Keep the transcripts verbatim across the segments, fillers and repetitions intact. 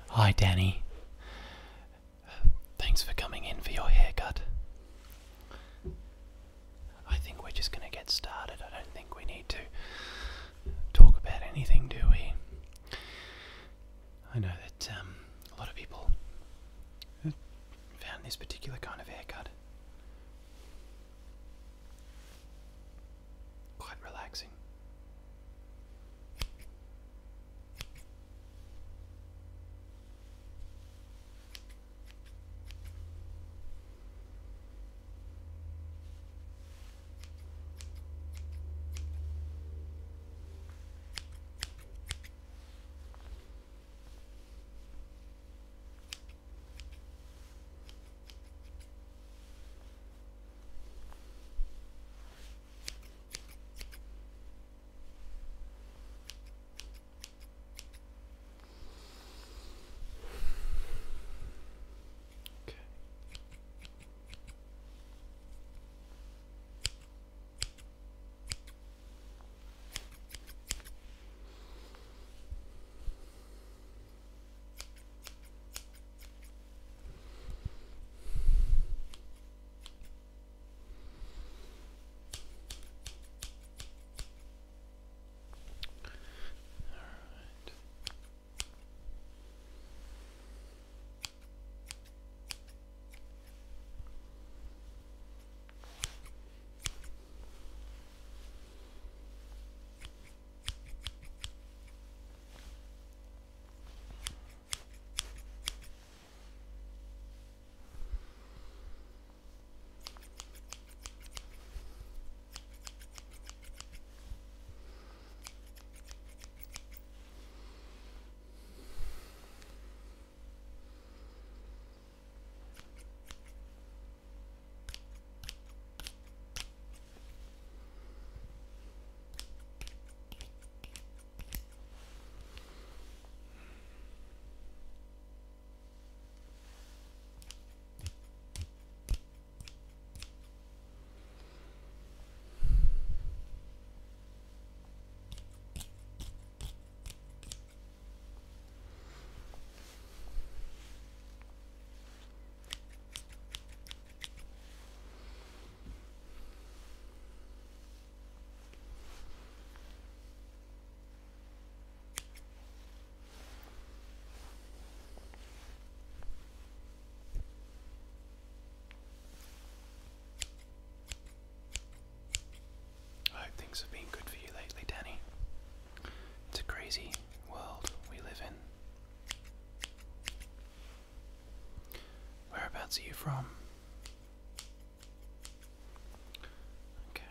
Hi, Danny. Thanks for coming in for your haircut. I think we're just going to get started. I don't think we need to talk about anything, do we? I know that um, a lot of people found this particular kind of haircut quite relaxing. I hope things have been good for you lately, Danny. It's a crazy world we live in. Whereabouts are you from? Okay.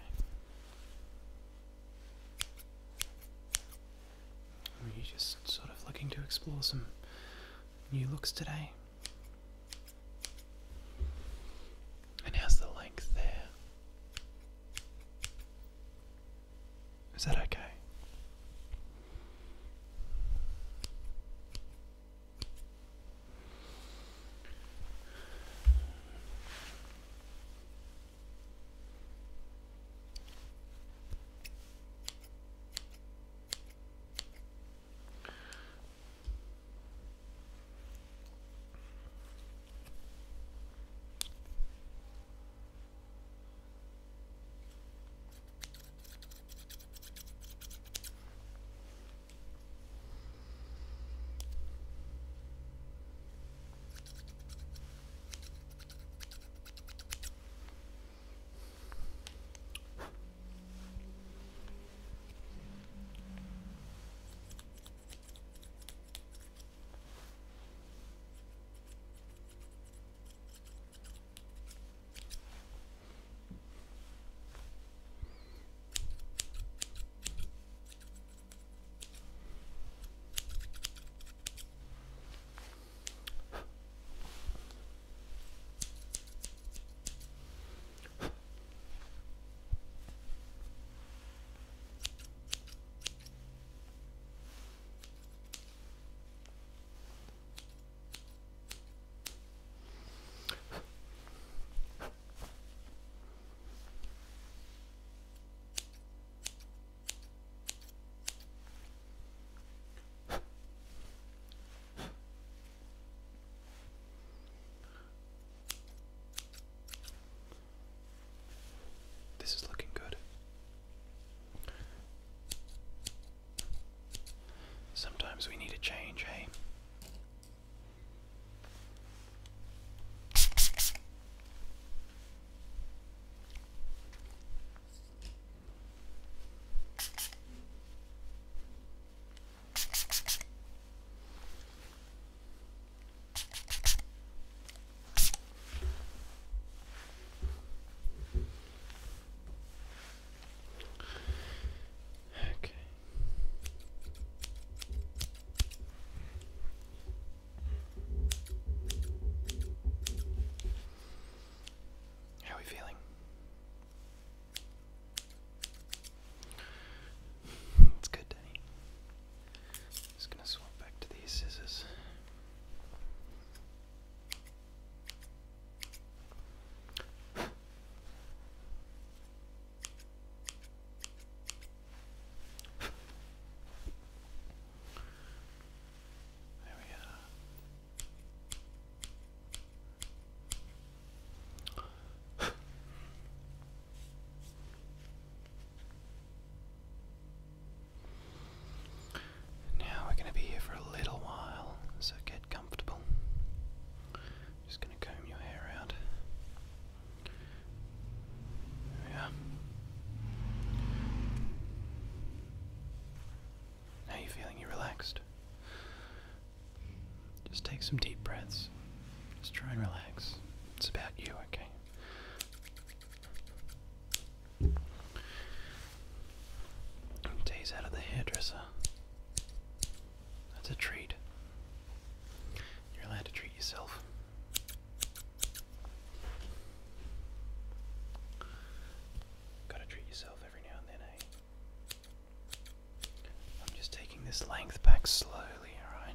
Are you just sort of looking to explore some new looks today? And how's the length there? Is that okay? change, hey? Okay. How are we feeling? It's good, Dani. Just gonna swap back to these scissors. There we are. Now we're going to be here for a little while, so get comfortable. Just going to comb your hair out. There we are. How are you feeling? You relaxed? Just take some deep breaths. Just try and relax. It's about you, okay? Days out of the hairdresser. That's a treat. You're allowed to treat yourself. Gotta treat yourself every now and then, eh? I'm just taking this length back slowly, alright?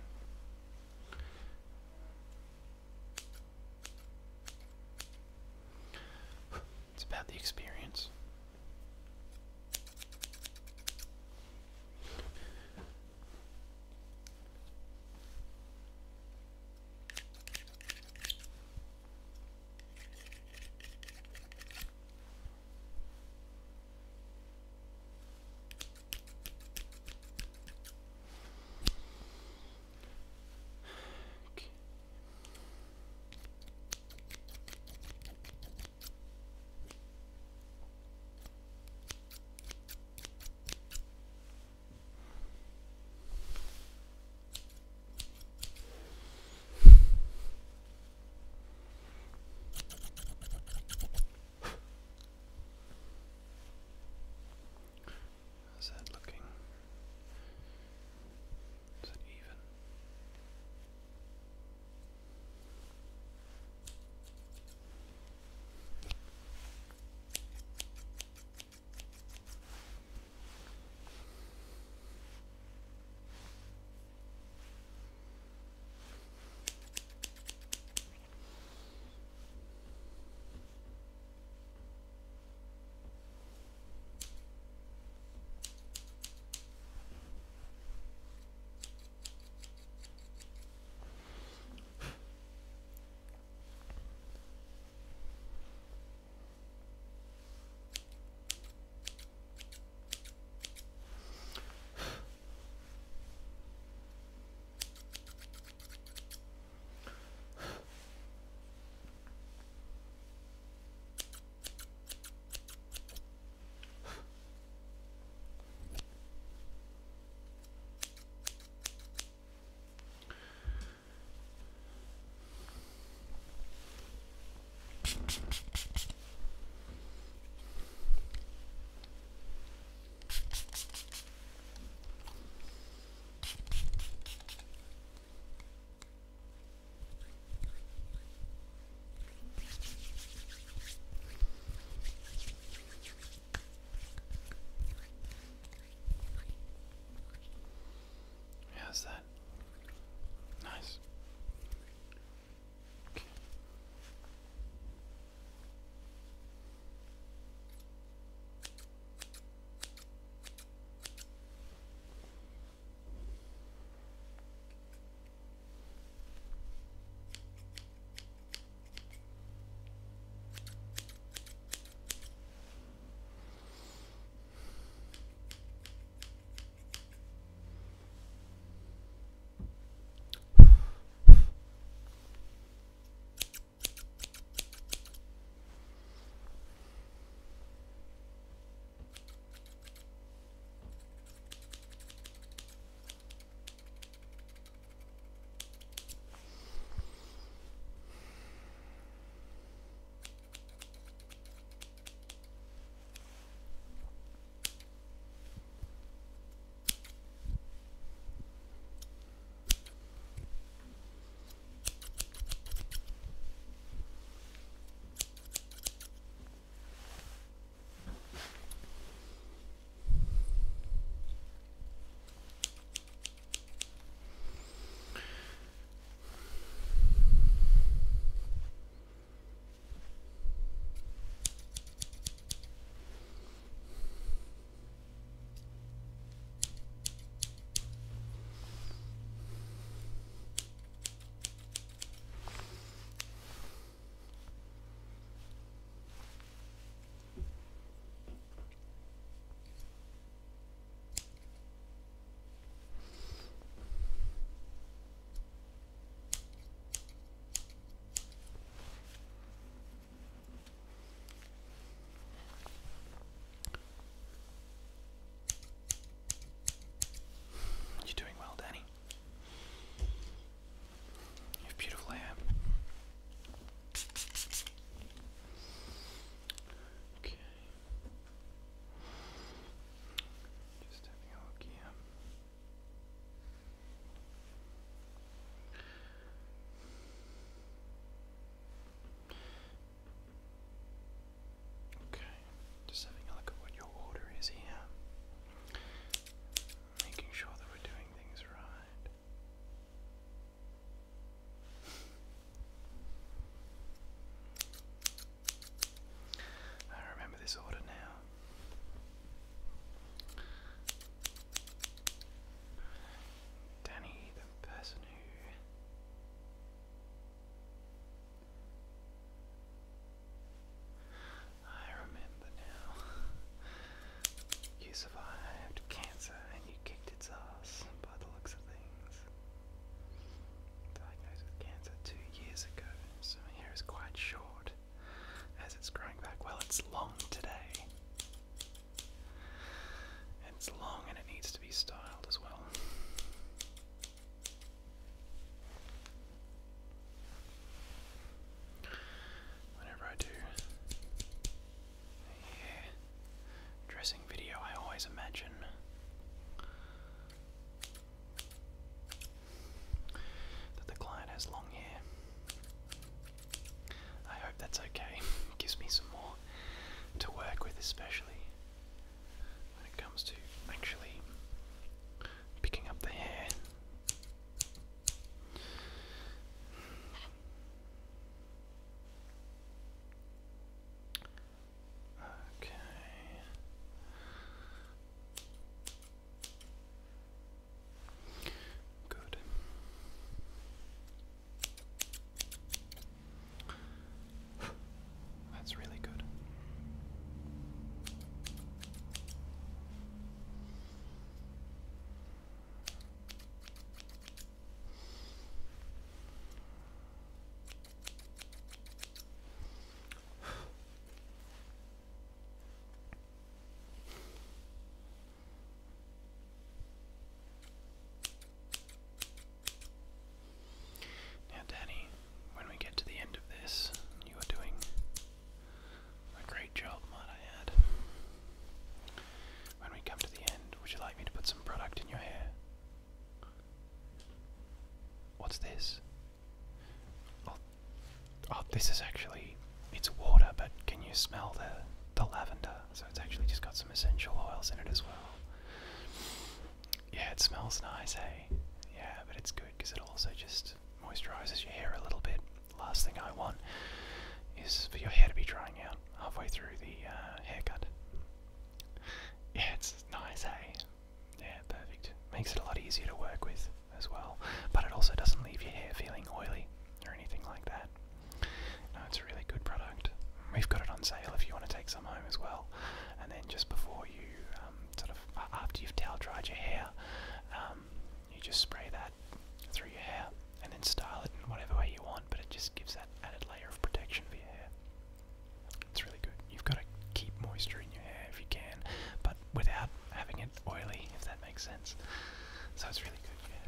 what's this? Oh, oh, this is actually, it's water, but can you smell the, the lavender? So it's actually just got some essential oils in it as well. Yeah, it smells nice, hey? Yeah, but it's good because it also just moisturizes your hair a little bit. Last thing I want is for your hair to be drying out halfway through the uh, haircut. Yeah, it's nice, hey? Yeah, perfect. Makes it a lot easier to work with as well, but it also doesn't leave your hair feeling oily or anything like that. No, it's a really good product. We've got it on sale if you want to take some home as well. And then just before you, um, sort of, after you've towel dried your hair, um, you just spray that through your hair and then style it in whatever way you want, but it just gives that added layer of protection for your hair. It's really good. You've got to keep moisture in your hair if you can, but without having it oily, if that makes sense. So it's really good, yeah.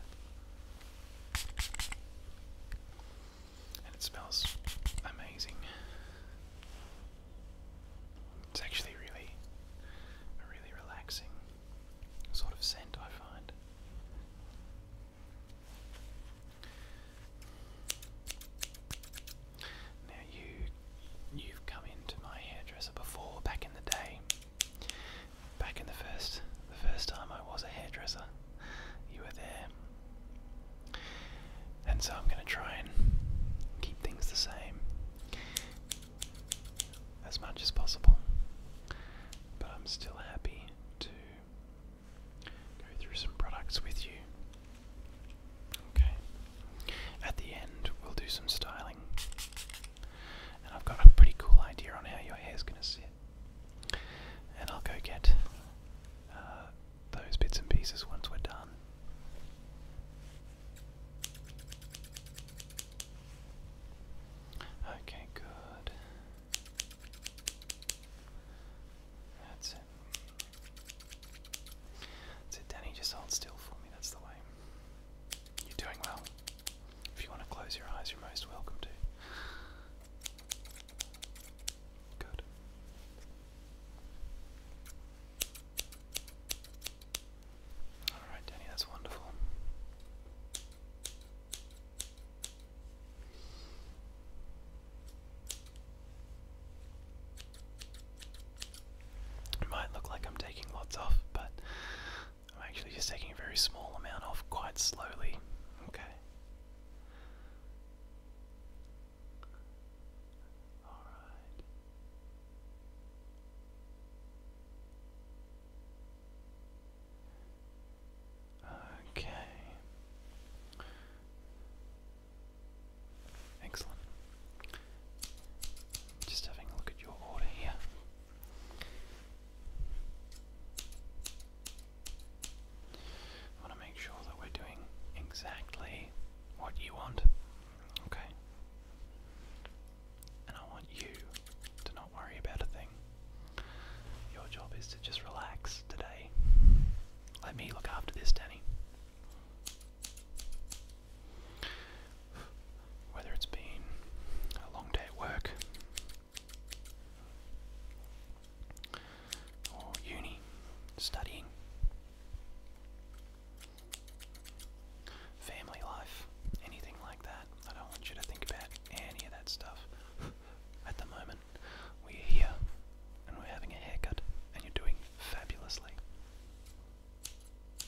And it smells amazing. It's actually really, a really relaxing sort of scent, I find. Now you, you've come into my hairdresser before, back in the day. Back in the first, the first time I was a hairdresser, you were there. And so I'm going to try and keep things the same as much as possible. But I'm still happy to go through some products with you. Okay. At the end, we'll do some styling. And I've got a pretty cool idea on how your hair's going to sit. And I'll go get uh, those bits and pieces once we're done. Okay, good. That's it. That's it, Danny. Just hold still for me. That's the way. You're doing well. If you want to close your eyes, you're most welcome to. Good. Alright, Danny, that's wonderful. It might look like I'm taking lots off, but I'm actually just taking a very small amount off quite slowly. Okay. Alright. Okay. Excellent. Just having a look at your order here. I want to make sure that we're doing exactly what you want. Okay. And I want you to not worry about a thing. Your job is to just relax today. Let me look after this, Danny. Whether it's been a long day at work, or uni, studying, family life, anything like that. I don't want you to think about any of that stuff. At the moment, we're here and we're having a haircut and you're doing fabulously.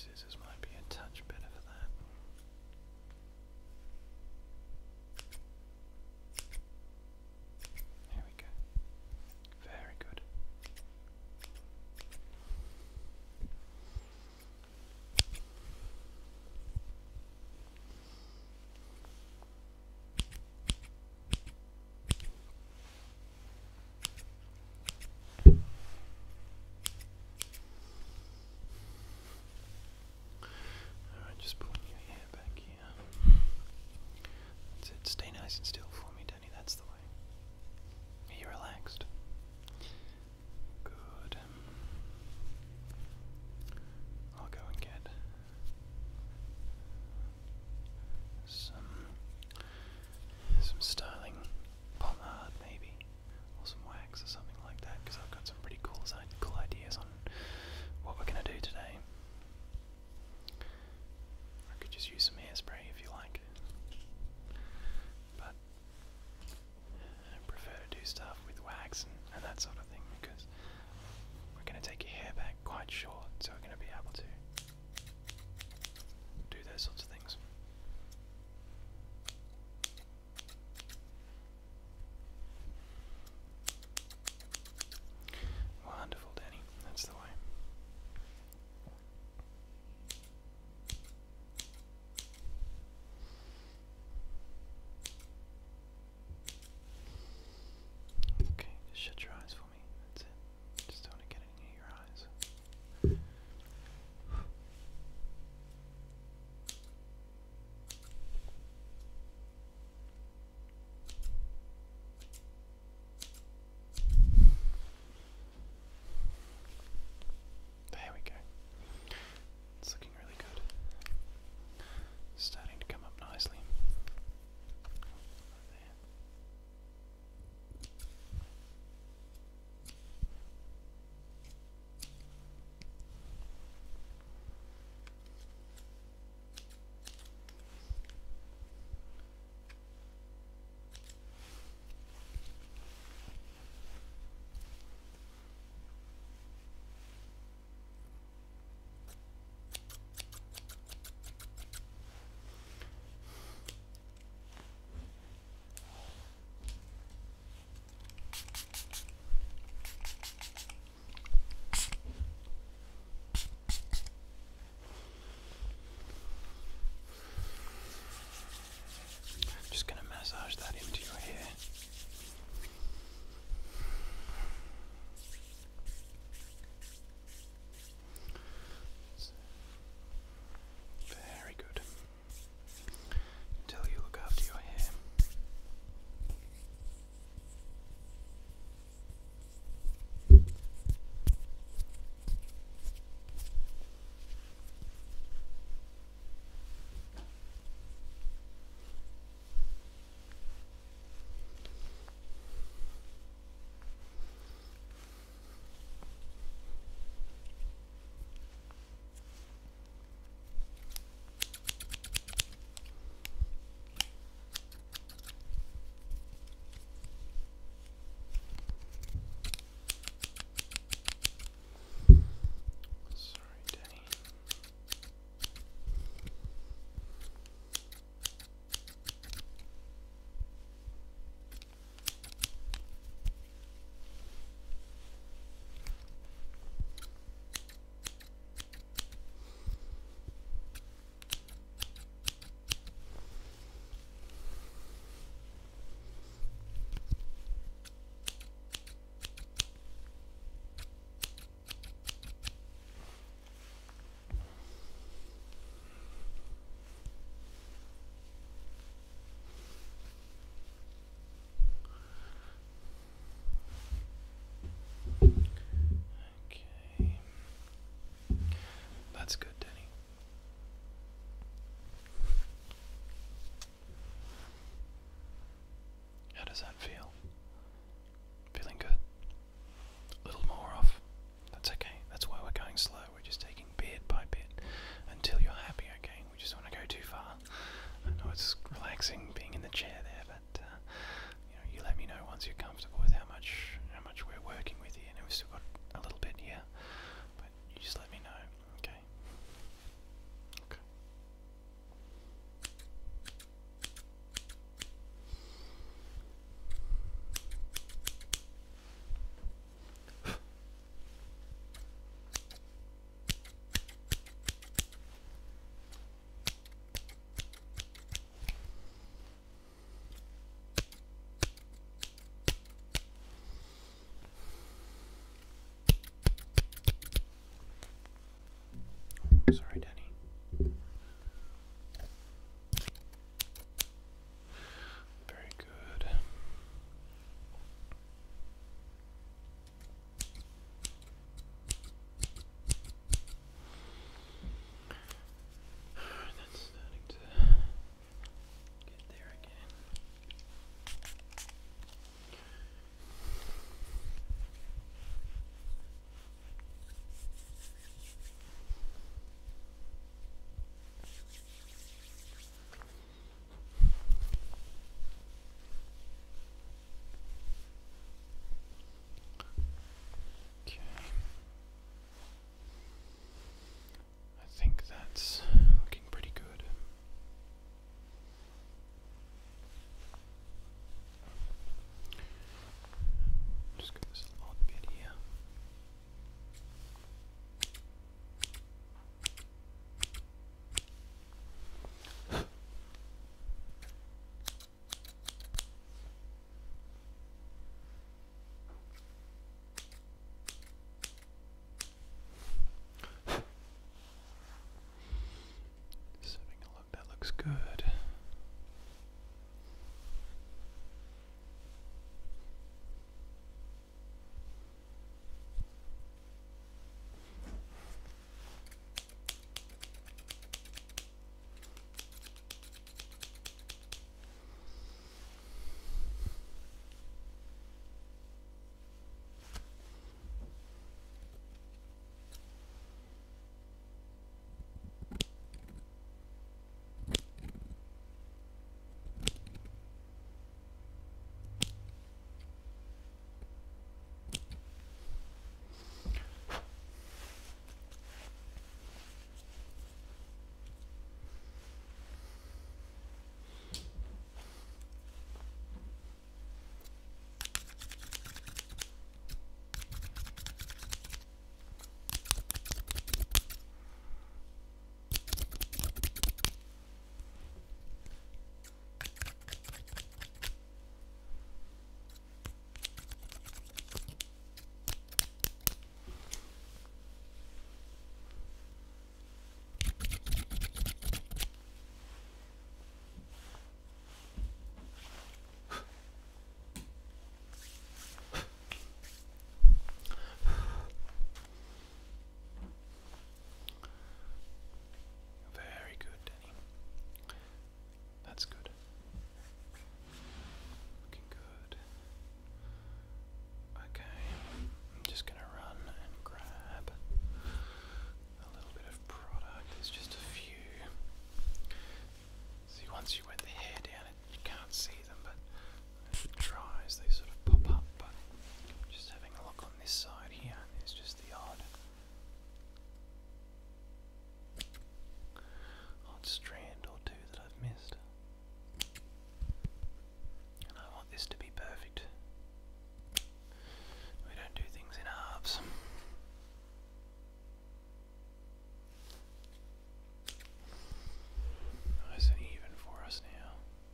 scissors might be a touch better for that. There we go. Very good. can't see them, but if it dries, they sort of pop up. But just having a look on this side here, there's just the odd, odd strand or two that I've missed. And I want this to be perfect. We don't do things in halves. Nice and even for us now.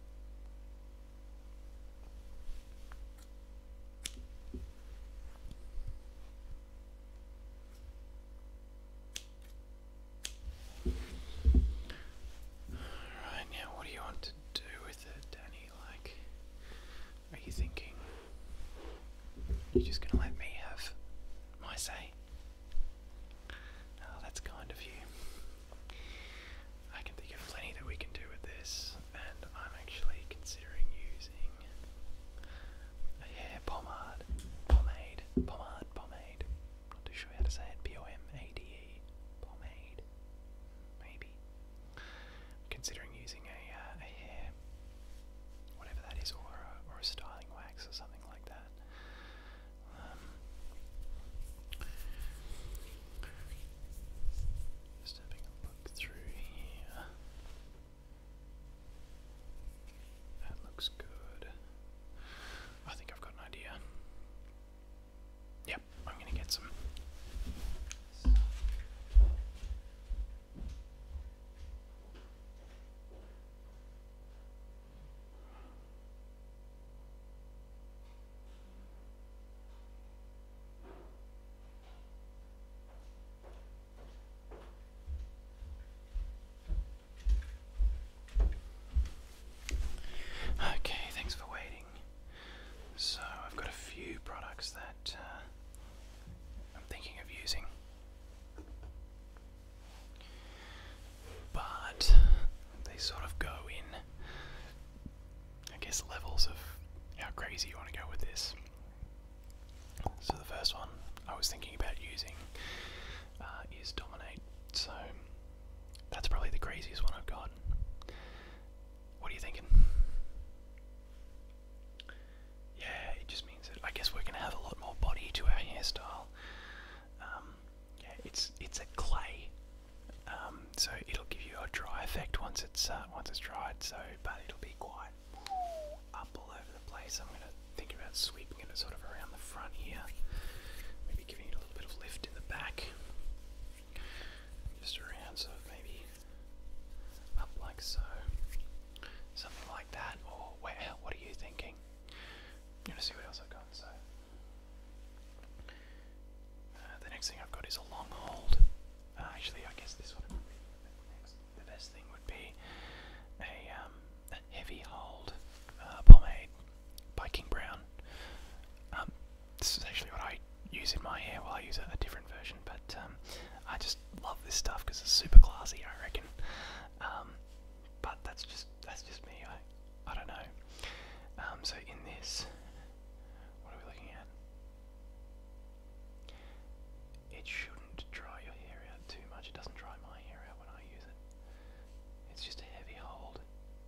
Right, now what do you want to do with it, Danny? Like, are you thinking you're just gonna let me have my say? Oh, that's kind of you. I can think of plenty that we can do with this, and I'm actually considering using a hair pomade, pomade, pomade, pomade. Not too sure how to say it. P O M A D E, pomade, maybe. Considering using a uh, a hair, whatever that is, or a, or a styling wax or something like that. Um, just having a look through here. That looks good. I think I've got an idea. Yep, I'm gonna get some. Okay, thanks for waiting. So I've got a few products that uh, I'm thinking of using, but they sort of go in, I guess, levels of how crazy you want to go with this. So the first one I was thinking about using uh, is Dominate. So that's probably the craziest one I've got. What are you thinking? Yeah, it just means that I guess we're gonna have a lot more body to our hairstyle. Um, yeah, it's it's a clay, um, so it'll give you a dry effect once it's uh, once it's dried. So, but it'll be quite up all over the place. I'm gonna think about sweeping it sort of around the front here, maybe giving it a little bit of lift in the back, just around, sort of maybe up like so, something like that. Or where? What are you thinking? I'm gonna see what else I've got. So uh, the next thing I've got is a long hold. Uh, actually, I guess this one would be the next. The best thing would be a, um, a heavy hold uh, pomade by King Brown. Um, this is actually what I use in my hair. Well, I use a, a different version, but um, I just love this stuff because it's super classy, I reckon. Um, but that's just that's just me. I I don't know. Um, so in this, what are we looking at? It shouldn't dry your hair out too much. It doesn't dry my hair out when I use it. It's just a heavy hold.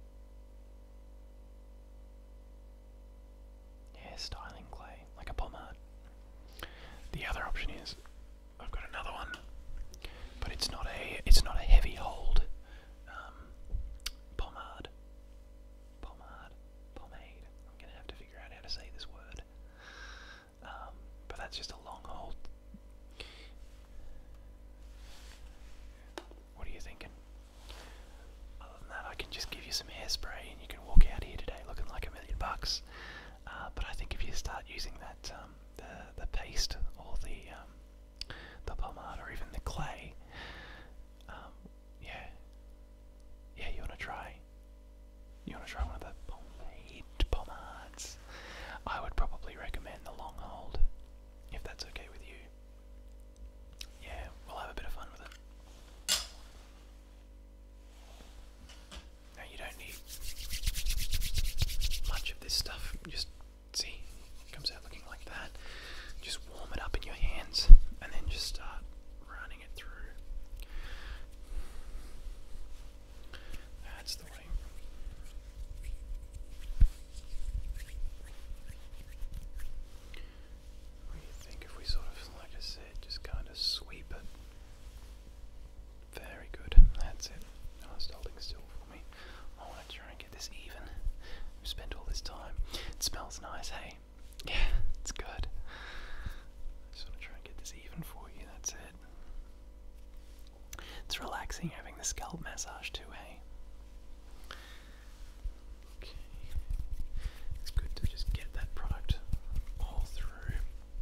Yeah, styling clay, like a pomade. The other option is I've got another one, but it's not a it's not a heavy hold um, pomade. Pomade, pomade. I'm gonna have to figure out how to say this word. Um, but that's just a long hold. What are you thinking? Other than that, I can just give you some hairspray and you can walk out here today looking like a million bucks. Uh, but I think if you start using that um, the the paste or the um, the pomade or even the clay, um, yeah, yeah, you wanna try. You wanna try one of the pomade pomades? I would probably recommend the long hold, if that's okay with you. Yeah, we'll have a bit of fun with it. Now you don't need much of this stuff. Just see, it comes out looking like that. Just warm it up in your hands and then just start running it through this time. It smells nice, hey? Yeah, it's good. I just want to try and get this even for you, that's it. It's relaxing having the scalp massage too, hey? Okay. It's good to just get that product all through.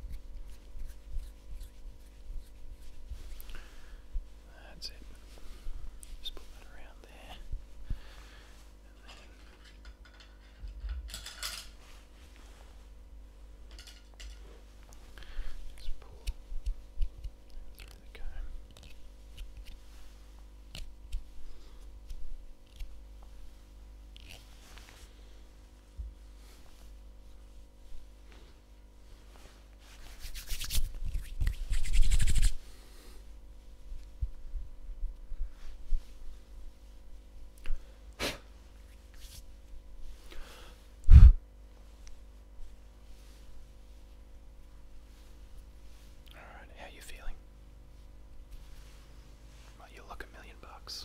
That's it. Just put that around there. And then just pull through the comb. Alright, how are you feeling? Well, you look a million bucks.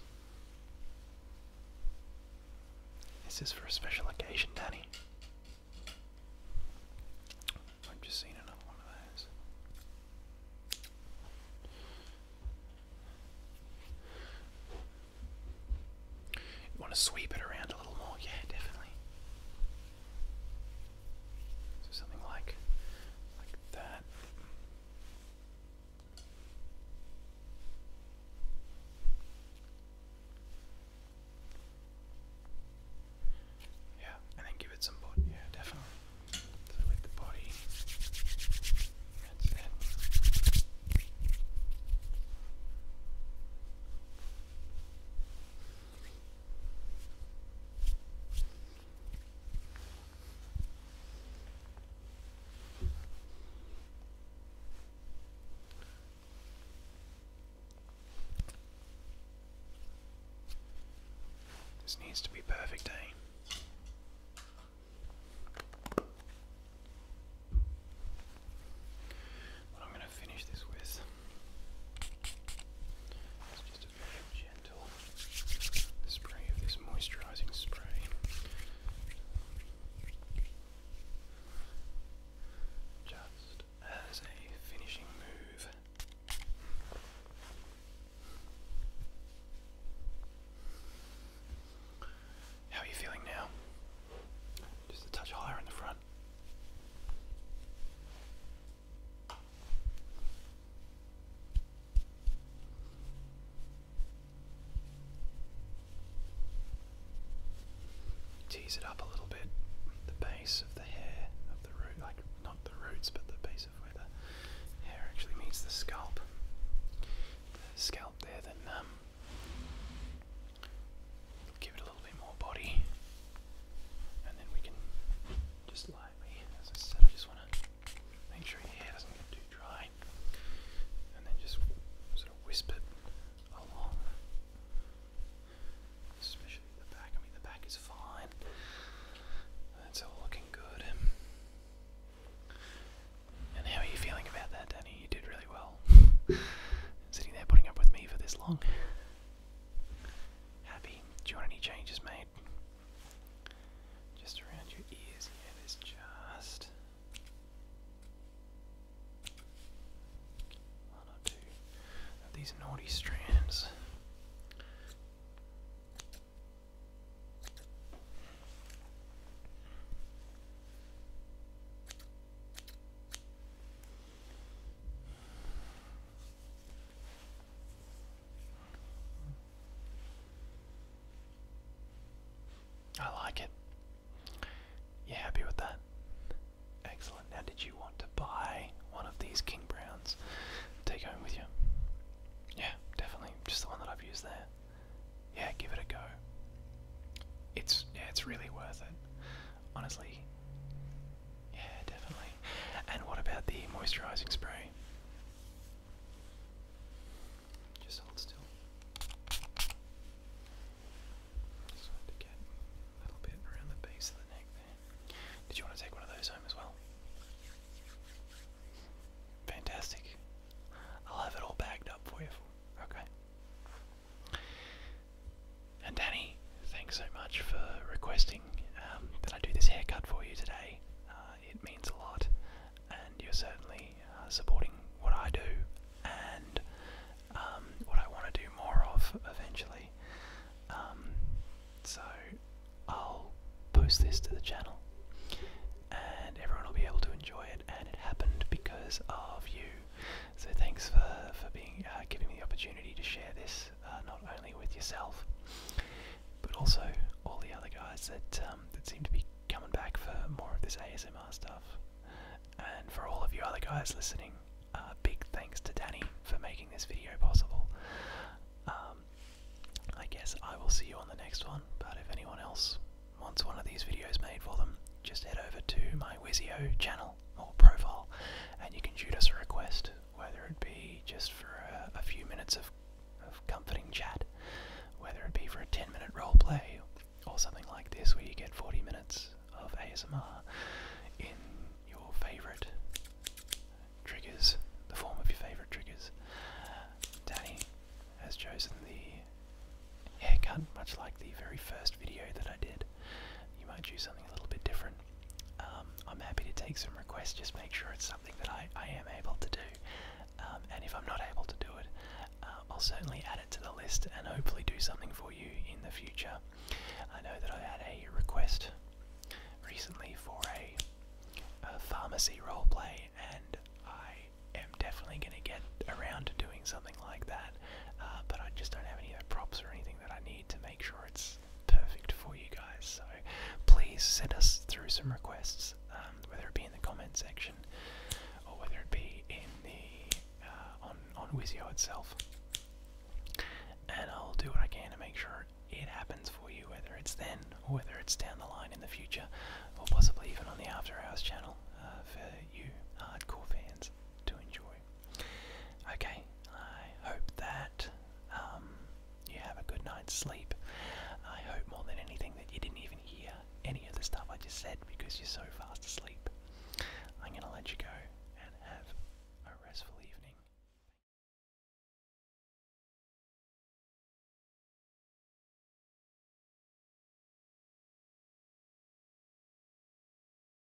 This is for a special occasion, Dani. I've just seen another one of those. You want to sweep it around a little more? Yeah, definitely. So something like, like that. Yeah, and then give it some body. Yeah, definitely. So with the body. That's it. This needs to be perfect, eh? What I'm going to finish this with is just a very gentle spray of this moisturizing spray. Just as a finishing move. How are you feeling now? Just a touch higher in the front. Tease it up a little bit. The base of the hair, of the root, like not the roots, but the base of where the hair actually meets the scalp. The scalp there, then um, give it a little bit more body, and then we can just lightly, as I said, I just want to make sure your hair doesn't get too dry, and then just sort of wisp it along, especially the back. I mean, the back is fine. That's all looking good. And how are you feeling about that, Dani? You did really well. Sitting there putting up with me for this long. Happy? Do you want any changes made? Just around your ears. Yeah, there's just one or two of these naughty strands. I like it. You happy with that? Excellent. Now, did you want to buy one of these King Browns to take home with you? Yeah, definitely. Just the one that I've used there. Yeah, give it a go. It's yeah, it's really worth it. Honestly. Yeah, definitely. And what about the moisturizing spray? Just hold still. Just wanted to get a little bit around the base of the neck there. Did you want to take one of those home as well? Fantastic. I'll have it all bagged up for you. Okay. And Dani, thanks so much for requesting um, that I do this haircut this to the channel, and everyone will be able to enjoy it, and it happened because of you. So thanks for, for being uh, giving me the opportunity to share this, uh, not only with yourself, but also all the other guys that, um, that seem to be coming back for more of this A S M R stuff. And for all of you other guys listening, uh, big thanks to Dani for making this video possible. Um, I guess I will see you on the next one, but if anyone else wants one of these videos made for them, just head over to my Wisio channel or profile and you can shoot us a request, whether it be just for a, a few minutes of, of comforting chat, whether it be for a ten minute roleplay or something like this where you get forty minutes of A S M R in your favourite triggers, the form of your favourite triggers. Dani has chosen the haircut, much like the very first video that I did. You might choose something a little bit different. Um, I'm happy to take some requests, just make sure it's something that I, I am able to do. Um, and if I'm not able to do it, uh, I'll certainly add it to the list and hopefully do something for you in the future. I know that I had a request recently for a, a pharmacy roleplay, and I am definitely going to get around to doing something like that, uh, but I just don't have any other props or anything that I need to make sure it's perfect for you guys. So please send us through some requests, um, whether it be in the comment section or whether it be in the uh, on on Wisio itself, and I'll do what I can to make sure it happens for you, whether it's then or whether it's down the line in the future, or possibly even on the After Hours channel uh, for you hardcore fans to enjoy. Okay, I hope that um, you have a good night's sleep. I hope more than anything that you didn't even hear any of the stuff I just said because you're so fast asleep. I'm going to let you go.